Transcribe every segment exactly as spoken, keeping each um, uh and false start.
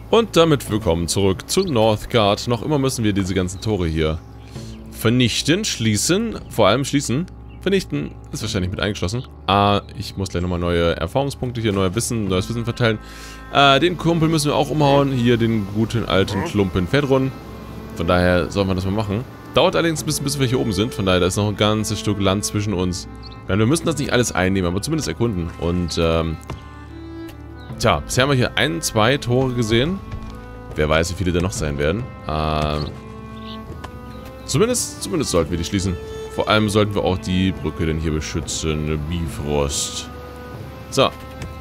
Und damit willkommen zurück zu Northgard. Noch immer müssen wir diese ganzen Tore hier vernichten, schließen, vor allem schließen. Vernichten ist wahrscheinlich mit eingeschlossen. Ah, ich muss gleich nochmal neue Erfahrungspunkte hier, neues Wissen, neues Wissen verteilen. Äh, den Kumpel müssen wir auch umhauen. Hier den guten alten Klumpen Fedron. Von daher sollen wir das mal machen. Dauert allerdings ein bisschen, bis wir hier oben sind. Von daher, da ist noch ein ganzes Stück Land zwischen uns. Wir müssen das nicht alles einnehmen, aber zumindest erkunden. Und, ähm... tja, bisher haben wir hier ein, zwei Tore gesehen. Wer weiß, wie viele da noch sein werden. Ähm... Zumindest, zumindest sollten wir die schließen. Vor allem sollten wir auch die Brücke denn hier beschützen. Bifrost. So.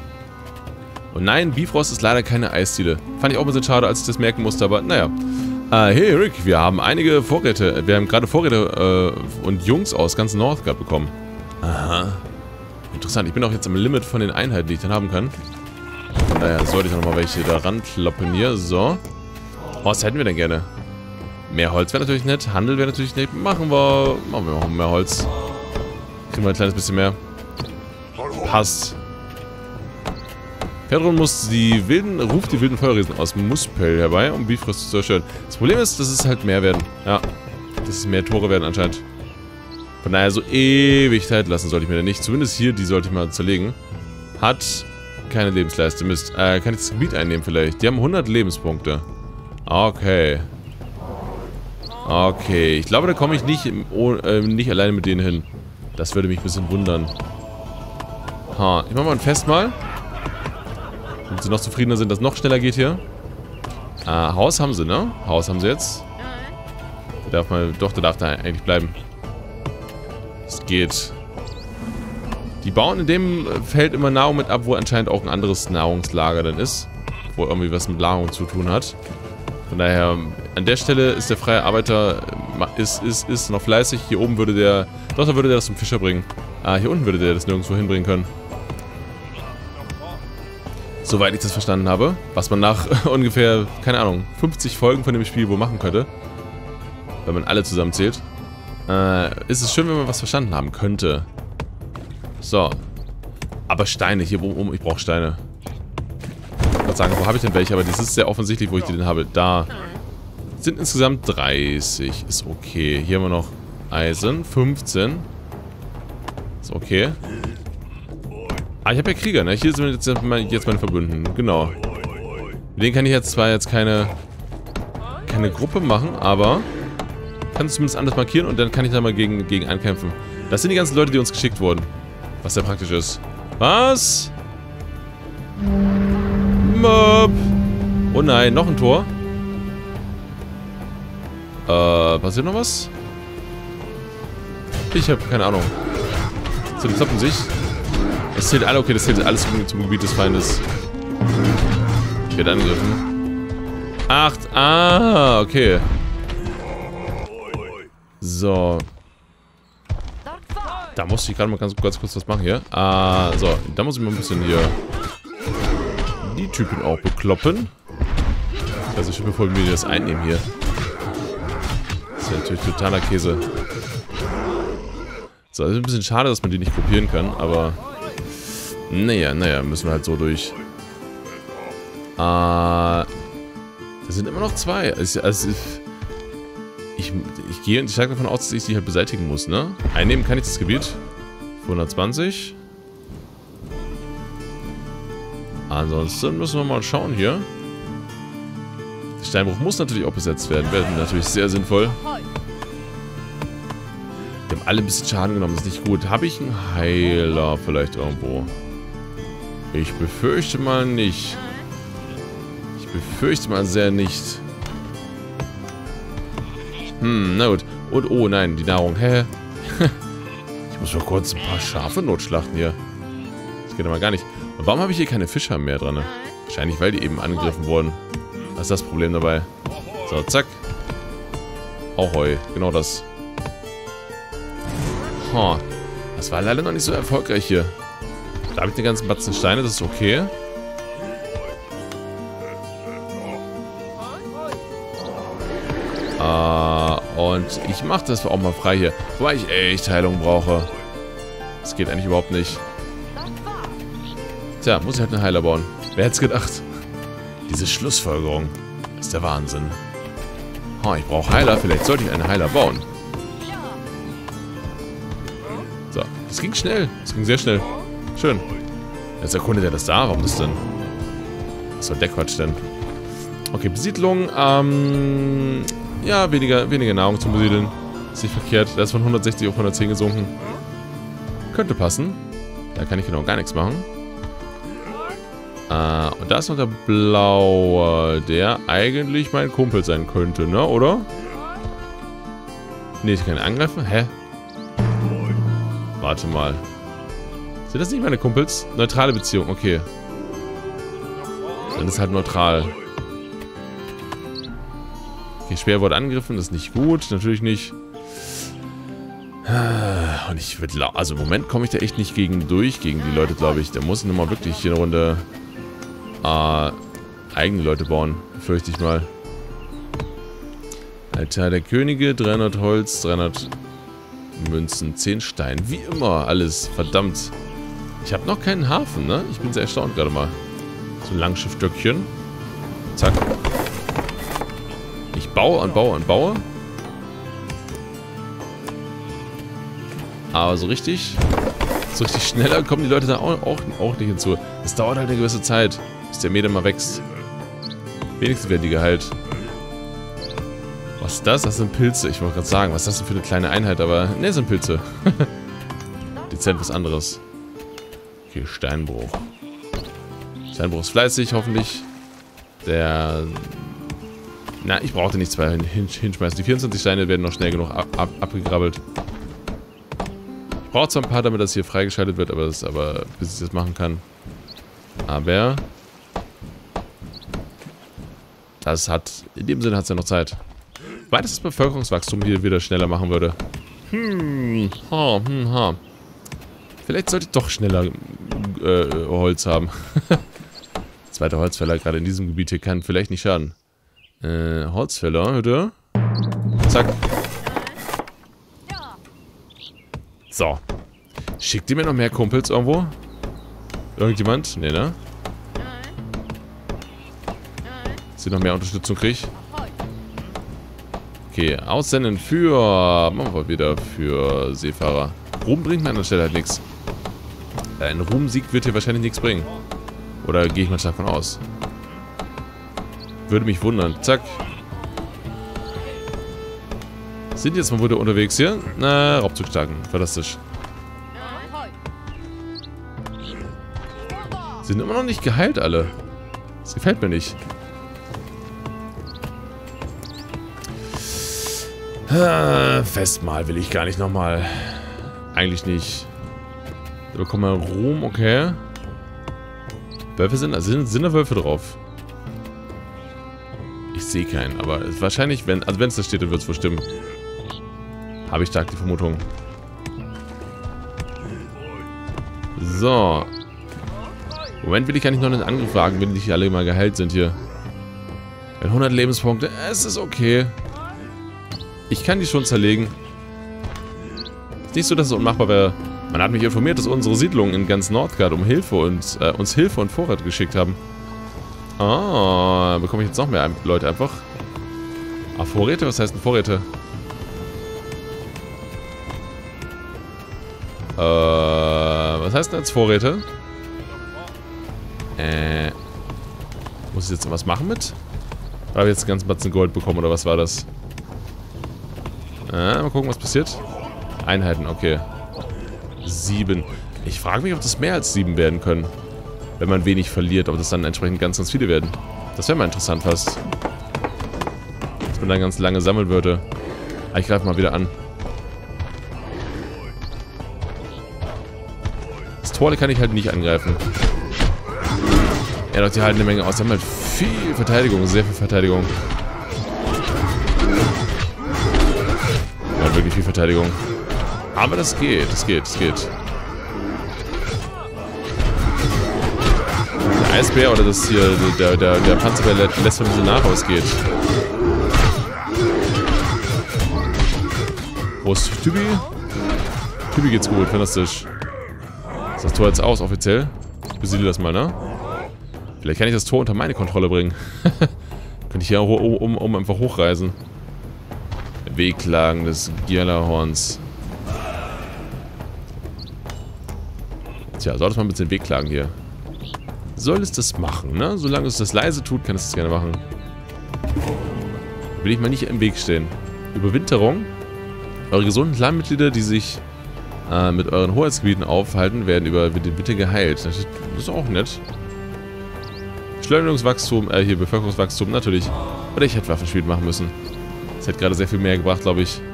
Und nein, Bifrost ist leider keine Eisdiele. Fand ich auch ein bisschen schade, als ich das merken musste, aber naja. Äh, hey Rick, wir haben einige Vorräte. Wir haben gerade Vorräte äh, und Jungs aus ganz Northgard bekommen. Aha. Interessant, ich bin auch jetzt am Limit von den Einheiten, die ich dann haben kann. Von daher sollte ich noch mal welche da rankloppen hier. So. Was hätten wir denn gerne? Mehr Holz wäre natürlich nett. Handel wäre natürlich nett. Machen wir. Machen wir noch mehr Holz. Kriegen wir ein kleines bisschen mehr. Passt. Fedron muss die wilden, ruft die wilden Feuerriesen aus Muspel herbei, um Bifrost zu zerstören. Das Problem ist, dass es halt mehr werden. Ja. Dass es mehr Tore werden anscheinend. Von daher so ewig Zeit lassen sollte ich mir da nicht. Zumindest hier, die sollte ich mal zerlegen. Hat keine Lebensleiste. Mist. Äh, kann ich das Gebiet einnehmen vielleicht? Die haben hundert Lebenspunkte. Okay. Okay. Ich glaube, da komme ich nicht, oh, äh, nicht alleine mit denen hin. Das würde mich ein bisschen wundern. Ha. Ich mache mal ein Fest mal. Damit sie noch zufriedener sind, dass es noch schneller geht hier. Äh, Haus haben sie, ne? Haus haben sie jetzt. Der darf mal, doch, der darf da eigentlich bleiben. Es geht. Die bauen in dem Feld immer Nahrung mit ab, wo anscheinend auch ein anderes Nahrungslager dann ist. Wo irgendwie was mit Nahrung zu tun hat. Von daher, an der Stelle ist der freie Arbeiter, ist, ist, ist noch fleißig. Hier oben würde der, doch, da würde der das zum Fischer bringen. Ah, hier unten würde der das nirgendwo hinbringen können. Soweit ich das verstanden habe. Was man nach ungefähr, keine Ahnung, fünfzig Folgen von dem Spiel wohl machen könnte. Wenn man alle zusammenzählt. Äh, ist es schön, wenn man was verstanden haben könnte. So. Aber Steine, hier oben, ich brauche Steine. Ich wollte gerade sagen, wo habe ich denn welche? Aber das ist sehr offensichtlich, wo ich die denn habe. Da. Sind insgesamt dreißig. Ist okay. Hier haben wir noch Eisen. fünfzehn. Ist okay. Ah, ich habe ja Krieger, ne? Hier sind jetzt, jetzt meine Verbündeten. Genau. Mit denen kann ich jetzt zwar jetzt keine keine Gruppe machen, aber kann es zumindest anders markieren und dann kann ich da mal gegen, gegen ankämpfen. Das sind die ganzen Leute, die uns geschickt wurden. Was sehr praktisch ist. Was? Möp. Oh nein, noch ein Tor. Äh, passiert noch was? Ich habe keine Ahnung. So, die kloppen sich. Es zählt alle, okay, das zählt alles zum, zum Gebiet des Feindes. Ich werde angegriffen. Acht, ah, okay. So. Da musste ich gerade mal ganz, ganz kurz was machen hier. Ah, so, da muss ich mal ein bisschen hier die Typen auch bekloppen. Also ich bevor wir das einnehmen hier. Das ist ja natürlich totaler Käse. So, es ist ein bisschen schade, dass man die nicht kopieren kann, aber naja, naja, müssen wir halt so durch. Äh, da sind immer noch zwei. Also, also ich, ich gehe und ich sage davon aus, dass ich die halt beseitigen muss, ne? Einnehmen kann ich das Gebiet. hundertzwanzig. Ansonsten müssen wir mal schauen hier. Der Steinbruch muss natürlich auch besetzt werden. Wäre natürlich sehr sinnvoll. Die haben alle ein bisschen Schaden genommen, das ist nicht gut. Habe ich einen Heiler vielleicht irgendwo? Ich befürchte mal nicht. Ich befürchte mal sehr nicht. Hm, na gut. Und, oh nein, die Nahrung. Hä? Ich muss mal kurz ein paar Schafe notschlachten hier. Das geht aber gar nicht. Und warum habe ich hier keine Fischer mehr dran? Wahrscheinlich, weil die eben angegriffen wurden. Was ist das Problem dabei? So, zack. Ahoi, genau das. Huh. Das war leider noch nicht so erfolgreich hier. Da habe ich den ganzen Batzen Steine, das ist okay. Äh, und ich mache das auch mal frei hier. Wobei ich echt Heilung brauche. Das geht eigentlich überhaupt nicht. Tja, muss ich halt einen Heiler bauen. Wer hätte es gedacht? Diese Schlussfolgerung ist der Wahnsinn. Oh, ich brauche Heiler. Vielleicht sollte ich einen Heiler bauen. So, das ging schnell. Das ging sehr schnell. Schön. Jetzt erkundet er das da. Warum das denn? Was soll der Quatsch denn? Okay, Besiedlung. Ähm, ja, weniger, weniger Nahrung zum Besiedeln. Ist nicht verkehrt. Der ist von hundertsechzig auf hundertzehn gesunken. Könnte passen. Da kann ich genau gar nichts machen. Äh, und da ist noch der Blaue, der eigentlich mein Kumpel sein könnte, ne? Oder? Ne, ich kann ihn angreifen. Hä? Warte mal. Sind das nicht meine Kumpels? Neutrale Beziehung, okay. Dann ist halt neutral. Okay, Speer wurde angegriffen, das ist nicht gut. Natürlich nicht. Und ich würde... Also im Moment komme ich da echt nicht gegen durch, gegen die Leute, glaube ich. Da muss ich nochmal wirklich hier eine Runde äh, eigene Leute bauen. Fürchte ich mal. Altar der Könige, dreihundert Holz, dreihundert Münzen, zehn Stein. Wie immer alles. Verdammt. Ich habe noch keinen Hafen, ne? Ich bin sehr erstaunt gerade mal. So ein Langschiffstöckchen. Zack. Ich baue und baue und baue. Aber so richtig, so richtig schneller kommen die Leute da auch, auch, auch nicht hinzu. Es dauert halt eine gewisse Zeit, bis der Meter mal wächst. Wenigstens werden die geheilt. Was ist das? Das sind Pilze. Ich wollte gerade sagen, was ist das denn für eine kleine Einheit, aber ne, sind Pilze. Dezent was anderes. Okay, Steinbruch. Steinbruch ist fleißig, hoffentlich. Der... Na, ich brauchte nicht zwei hin hinschmeißen. Die vierundzwanzig Steine werden noch schnell genug ab ab abgegrabbelt. Ich brauche zwar ein paar, damit das hier freigeschaltet wird, aber, das, aber bis ich das machen kann. Aber... Das hat... In dem Sinne hat es ja noch Zeit. Weil das Bevölkerungswachstum hier wieder schneller machen würde. Hm, ha, hm, ha. Vielleicht sollte ich doch schneller äh, Holz haben. Zweiter Holzfäller gerade in diesem Gebiet hier kann vielleicht nicht schaden. Äh, Holzfäller, bitte. Zack. So. Schickt ihr mir noch mehr Kumpels irgendwo? Irgendjemand? Nee, ne? Dass ich noch mehr Unterstützung kriege. Okay, aussenden für... Machen wir wieder für Seefahrer. Ruhm bringt mir an der Stelle halt nichts. Ein Ruhmsieg wird hier wahrscheinlich nichts bringen. Oder gehe ich mal stark von aus. Würde mich wundern. Zack. Sind jetzt mal wieder unterwegs hier? Na, Raubzug starten. Fantastisch. Sind immer noch nicht geheilt alle. Das gefällt mir nicht. Ah, Festmahl will ich gar nicht nochmal. Eigentlich nicht. Da bekommen wir Ruhm, okay. Wölfe sind, also sind, sind da Wölfe drauf? Ich sehe keinen, aber wahrscheinlich, wenn, also wenn es da steht, dann wird es wohl stimmen. Habe ich stark die Vermutung. So. Moment, will ich gar nicht noch einen Angriff wagen, wenn die alle mal geheilt sind hier. Wenn hundert Lebenspunkte, es ist okay. Ich kann die schon zerlegen. Ist nicht so, dass es unmachbar wäre. Man hat mich informiert, dass unsere Siedlungen in ganz Nordgard um Hilfe und äh, uns Hilfe und Vorrat geschickt haben. Ah, bekomme ich jetzt noch mehr Leute einfach. Ah, Vorräte? Was heißt denn Vorräte? Äh, was heißt denn jetzt Vorräte? Äh, muss ich jetzt was machen mit? Oder habe ich jetzt einen ganzen Batzen Gold bekommen, oder was war das? Äh, mal gucken, was passiert. Einheiten, okay. Sieben. Ich frage mich, ob das mehr als sieben werden können. Wenn man wenig verliert, ob das dann entsprechend ganz, ganz viele werden. Das wäre mal interessant fast. Dass man dann ganz lange sammeln würde. Aber ich greife mal wieder an. Das Tor kann ich halt nicht angreifen. Ja, doch, die halten eine Menge aus. Die haben halt viel Verteidigung, sehr viel Verteidigung. Ja, wirklich viel Verteidigung. Aber das geht, das geht, das geht. Der Eisbär oder das hier, der, der, der Panzerbär lässt von diesem nach ausgeht. Wo ist Tübi? Tübi geht's gut, fantastisch. Ist das Tor jetzt aus, offiziell? Ich besiedle das mal, ne? Vielleicht kann ich das Tor unter meine Kontrolle bringen. Könnte ich hier auch um, um einfach hochreisen. Wehklagen des Gjallarhorns. Tja, soll das mal ein bisschen wehklagen hier. Soll es das machen, ne? Solange es das leise tut, kann es das gerne machen. Will ich mal nicht im Weg stehen. Überwinterung. Eure gesunden Clanmitglieder, die sich äh, mit euren Hoheitsgebieten aufhalten, werden über den Winter geheilt. Das ist auch nett. Schleunigungswachstum, äh, hier Bevölkerungswachstum, natürlich. Oder ich hätte Waffenspiel machen müssen. Das hätte gerade sehr viel mehr gebracht, glaube ich.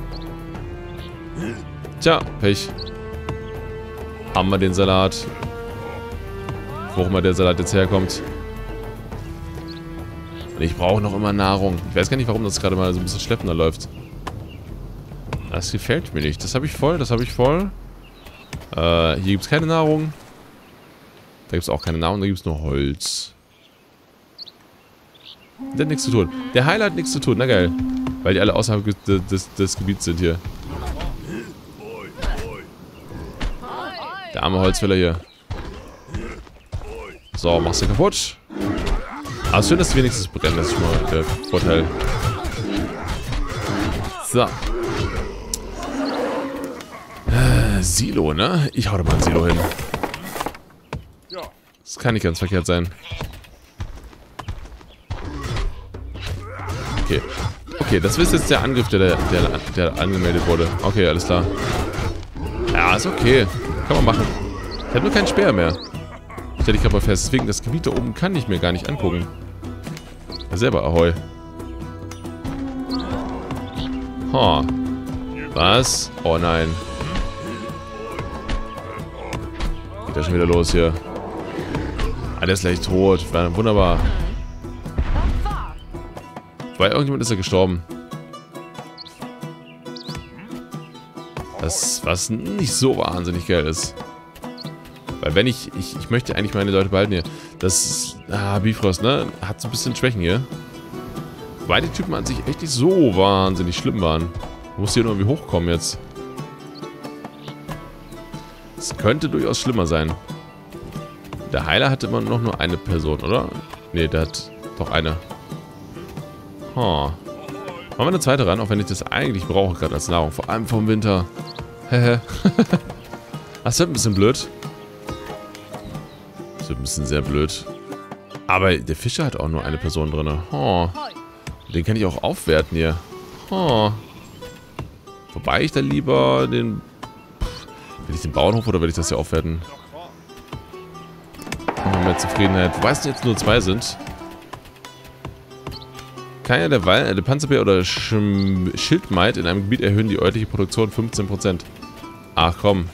Tja, Pech. Haben wir den Salat. Wo auch immer der Salat jetzt herkommt. Und ich brauche noch immer Nahrung. Ich weiß gar nicht, warum das gerade mal so ein bisschen schleppender läuft. Das gefällt mir nicht. Das habe ich voll, das habe ich voll. Äh, hier gibt es keine Nahrung. Da gibt es auch keine Nahrung, da gibt es nur Holz. Der hat nichts zu tun. Der Heiler hat nichts zu tun, na geil. Weil die alle außerhalb des, des, des Gebiets sind hier. Der arme Holzfäller hier. So, machst du kaputt. Aber schön, dass die wenigstens brennen, das ist schon mal der Vorteil. So. Äh, Silo, ne? Ich hau da mal ein Silo hin. Das kann nicht ganz verkehrt sein. Okay. Okay, das ist jetzt der Angriff, der, der, der angemeldet wurde. Okay, alles klar. Ja, ist okay. Kann man machen. Ich habe nur keinen Speer mehr. Stell ich aber fest. Deswegen, das Gebiet da oben kann ich mir gar nicht angucken. Ja, selber Ahoi. Ha. Was? Oh nein. Geht ja schon wieder los hier. Ah, der ist gleich tot. Wunderbar. Bei irgendjemand ist er gestorben. Das, was nicht so wahnsinnig geil ist. Weil wenn ich, ich, ich möchte eigentlich meine Leute behalten hier. Das, ah, Bifrost, ne? Hat so ein bisschen Schwächen hier. Weil die Typen an sich echt nicht so wahnsinnig schlimm waren. Muss hier nur irgendwie hochkommen jetzt. Es könnte durchaus schlimmer sein. Der Heiler hatte immer noch nur eine Person, oder? Ne, der hat doch eine. Oh. Machen wir eine zweite ran, auch wenn ich das eigentlich brauche, gerade als Nahrung. Vor allem vom Winter. Hehe. Das wird ein bisschen blöd. Das wird ein bisschen sehr blöd. Aber der Fischer hat auch nur eine Person drin. Oh. Den kann ich auch aufwerten hier. Oh. Wobei ich dann lieber den... Will ich den Bauernhof oder will ich das hier aufwerten? Noch mehr Zufriedenheit. Wobei es jetzt nur zwei sind. Keiner der, Wal der Panzerbär oder Sch Schildmaid in einem Gebiet erhöhen die örtliche Produktion fünfzehn Prozent. Ach komm.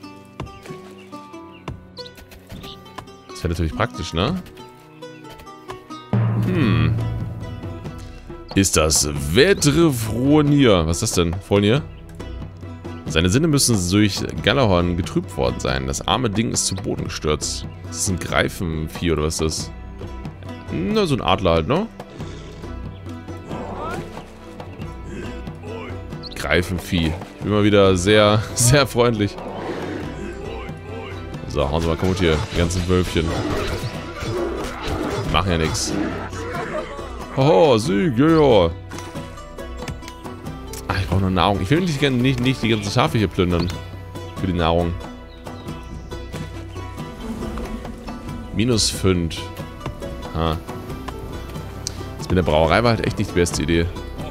Das wäre natürlich praktisch, ne? Hm. Ist das Vedrefronir? Was ist das denn? Fronir? Seine Sinne müssen durch Gjallarhorn getrübt worden sein. Das arme Ding ist zu Boden gestürzt. Das ist ein Greifenvieh oder was ist das? Na, so ein Adler halt, ne? Greifenvieh. Ich bin mal wieder sehr, sehr freundlich. So, hauen Sie mal kaputt hier. Die ganzen Wölfchen. Die machen ja nichts. Hoho, Sieg, jojo. Ach, ich brauche nur Nahrung. Ich will nicht, nicht, nicht die ganzen Schafe hier plündern. Für die Nahrung. Minus fünf. Ha. Das mit der Brauerei war halt echt nicht die beste Idee.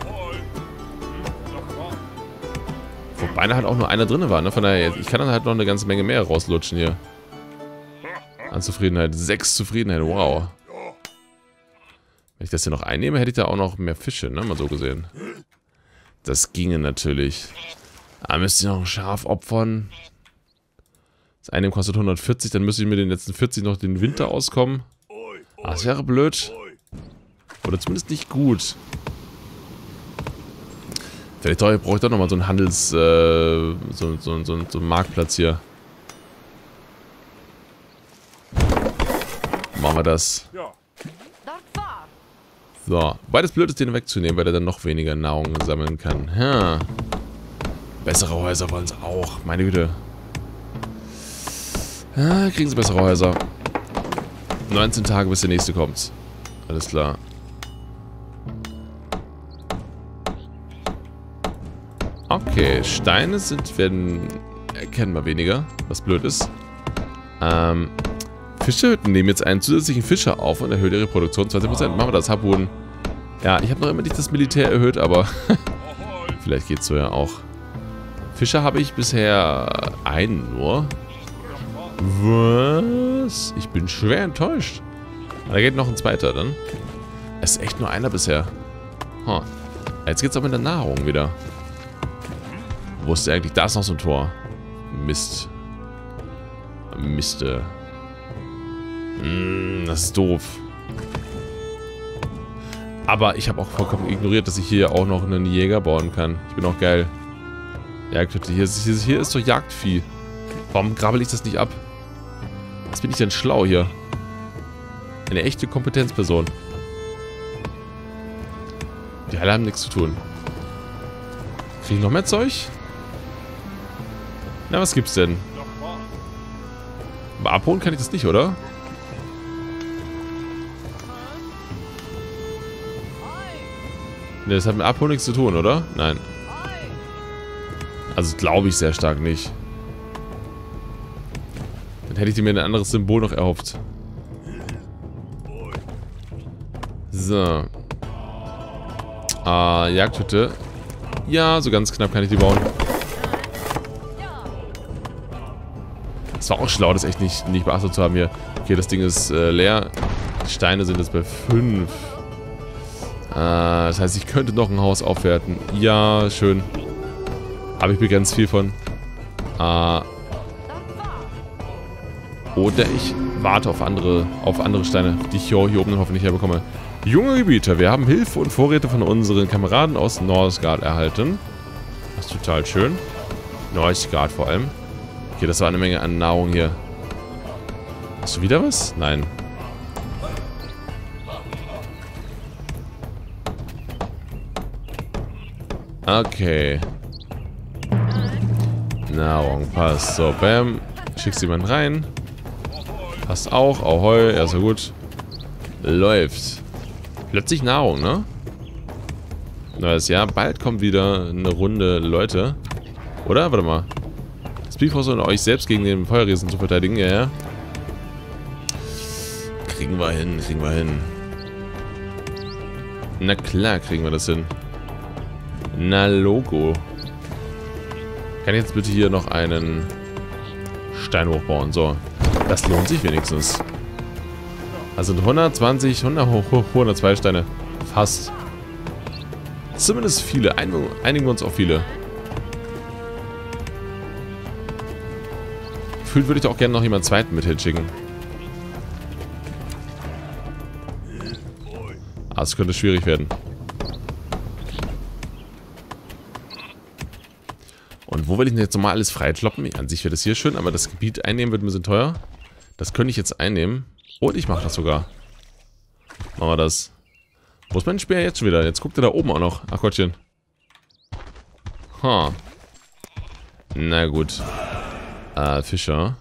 Wobei da halt auch nur einer drin war, ne? Von daher, ich kann dann halt noch eine ganze Menge mehr rauslutschen hier. An Zufriedenheit. Sechs Zufriedenheit, wow. Wenn ich das hier noch einnehme, hätte ich da auch noch mehr Fische, ne? Mal so gesehen. Das ginge natürlich. Aber müsste ich noch ein Schaf opfern. Das eine kostet hundertvierzig, dann müsste ich mit den letzten vierzig noch den Winter auskommen. Ah, das wäre blöd. Oder zumindest nicht gut. Vielleicht brauche ich doch nochmal so einen Handels... Äh, so, so, so, so einen Marktplatz hier. Machen wir das. So. Weil das blöd ist, den wegzunehmen, weil er dann noch weniger Nahrung sammeln kann. Ja. Bessere Häuser wollen es auch. Meine Güte. Ja, kriegen sie bessere Häuser. neunzehn Tage, bis der nächste kommt. Alles klar. Okay, Steine sind, werden erkennbar weniger, was blöd ist. Ähm, Fischerhütten nehmen jetzt einen zusätzlichen Fischer auf und erhöht ihre Produktion zwanzig Prozent. Machen wir das, Harpunen. Ja, ich habe noch immer nicht das Militär erhöht, aber vielleicht geht's so ja auch. Fischer habe ich bisher einen nur. Was? Ich bin schwer enttäuscht. Da geht noch ein zweiter dann. Es ist echt nur einer bisher. Huh. Jetzt geht's auch mit der Nahrung wieder. Wo ist der eigentlich? Da ist noch so ein Tor. Mist. Miste. Mm, das ist doof. Aber ich habe auch vollkommen ignoriert, dass ich hier auch noch einen Jäger bauen kann. Ich bin auch geil. Jagdhütte. Hier, hier, hier ist doch Jagdvieh. Warum grabbel ich das nicht ab? Was bin ich denn schlau hier? Eine echte Kompetenzperson. Die alle haben nichts zu tun. Kriege ich noch mehr Zeug? Na, was gibt's denn? Aber abholen kann ich das nicht, oder? Ne, das hat mit Abholen nichts zu tun, oder? Nein. Also glaube ich sehr stark nicht. Dann hätte ich mir ein anderes Symbol noch erhofft. So. Ah, Jagdhütte. Ja, so ganz knapp kann ich die bauen. Das war auch schlau, das echt nicht, nicht beachtet zu haben hier. Okay, das Ding ist äh, leer. Die Steine sind jetzt bei fünf. Äh, das heißt, ich könnte noch ein Haus aufwerten. Ja, schön. Habe ich begrenzt viel von. Äh, oder ich warte auf andere, auf andere Steine, die ich hier, hier oben hoffentlich herbekomme. Junge Gebieter, wir haben Hilfe und Vorräte von unseren Kameraden aus Norsgard erhalten. Das ist total schön. Norsgard vor allem. Okay, das war eine Menge an Nahrung hier. Hast du wieder was? Nein. Okay. Nahrung passt. So, bam. Schickst jemand rein. Passt auch. Ahoi. Ja, so gut. Läuft. Plötzlich Nahrung, ne? Neues Jahr. Bald kommt wieder eine Runde Leute. Oder? Warte mal. Speedforce und euch selbst gegen den Feuerriesen zu verteidigen. Ja, ja. Kriegen wir hin. Kriegen wir hin. Na klar, kriegen wir das hin. Na, Logo. Kann ich jetzt bitte hier noch einen Stein hochbauen? So. Das lohnt sich wenigstens. Also hundertzwanzig, hundert, hundertzwei Steine. Fast. Zumindest viele. Einigen wir uns auf viele. Gefühlt würde ich auch gerne noch jemanden zweiten mit hinschicken. Ah, es könnte schwierig werden. Und wo will ich denn jetzt nochmal alles freikloppen? An sich wäre das hier schön, aber das Gebiet einnehmen wird ein bisschen teuer. Das könnte ich jetzt einnehmen. Und ich mache das sogar. Machen wir das. Wo ist mein Speer jetzt schon wieder? Jetzt guckt er da oben auch noch. Ach Gottchen. Ha. Na gut. Äh, Fischer.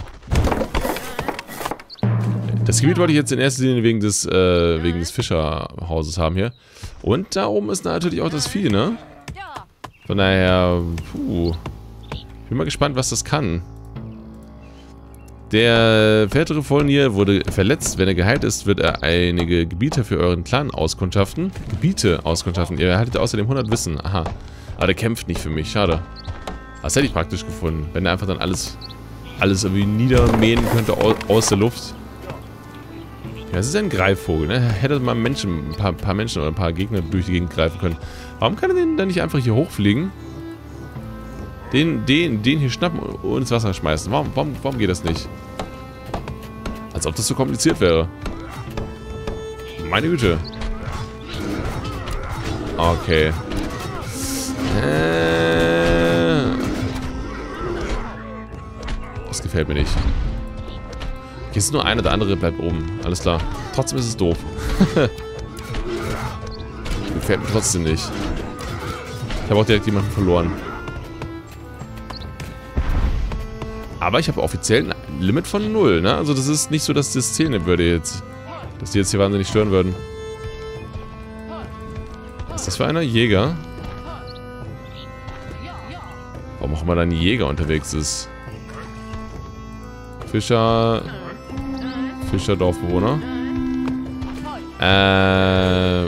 Das Gebiet wollte ich jetzt in erster Linie wegen des, äh, wegen des Fischerhauses haben hier. Und da oben ist natürlich auch das Vieh, ne? Von daher, puh. Ich bin mal gespannt, was das kann. Der Pferdriffon hier wurde verletzt. Wenn er geheilt ist, wird er einige Gebiete für euren Clan auskundschaften. Gebiete auskundschaften. Ihr erhaltet außerdem hundert Wissen. Aha. Aber der kämpft nicht für mich. Schade. Das hätte ich praktisch gefunden. Wenn er einfach dann alles, alles irgendwie niedermähen könnte aus der Luft. Ja, es ist ein Greifvogel, ne? Hätte mal Menschen, ein paar, paar Menschen oder ein paar Gegner durch die Gegend greifen können. Warum kann er den dann nicht einfach hier hochfliegen? Den, den, den hier schnappen und ins Wasser schmeißen. Warum, warum, warum geht das nicht? Als ob das so kompliziert wäre. Meine Güte. Okay. Äh, das gefällt mir nicht. Hier ist nur einer, der andere bleibt oben. Alles klar. Trotzdem ist es doof. Gefällt mir trotzdem nicht. Ich habe auch direkt jemanden verloren. Aber ich habe offiziell ein Limit von null, ne? Also das ist nicht so, dass das zählen würde jetzt. dass die jetzt hier wahnsinnig stören würden. Was ist das für einer? Jäger? Warum auch immer da ein Jäger unterwegs ist. Fischer... Fischer, Dorfbewohner. Äh...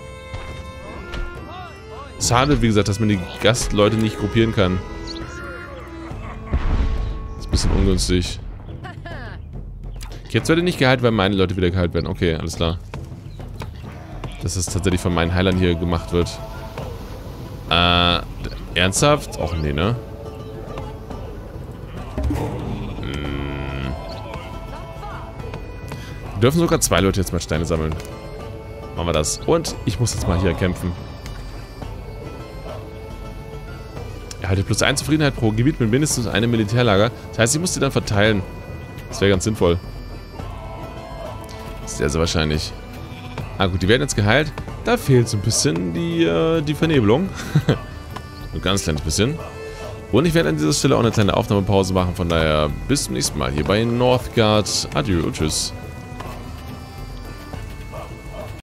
Schade, wie gesagt, dass man die Gastleute nicht gruppieren kann. Das ist ein bisschen ungünstig. Jetzt werde ich nicht geheilt, weil meine Leute wieder geheilt werden. Okay, alles klar. Dass das tatsächlich von meinen Heilern hier gemacht wird. Äh, ernsthaft? Och, nee, ne? Hm. Wir dürfen sogar zwei Leute jetzt mal Steine sammeln. Machen wir das. Und ich muss jetzt mal hier kämpfen. Erhalte plus eins Zufriedenheit pro Gebiet mit mindestens einem Militärlager. Das heißt, ich muss die dann verteilen. Das wäre ganz sinnvoll. Sehr, sehr wahrscheinlich. Ah gut, die werden jetzt geheilt. Da fehlt so ein bisschen die, äh, die Vernebelung. Ein ganz kleines bisschen. Und ich werde an dieser Stelle auch eine kleine Aufnahmepause machen. Von daher bis zum nächsten Mal hier bei Northgard. Adieu und tschüss.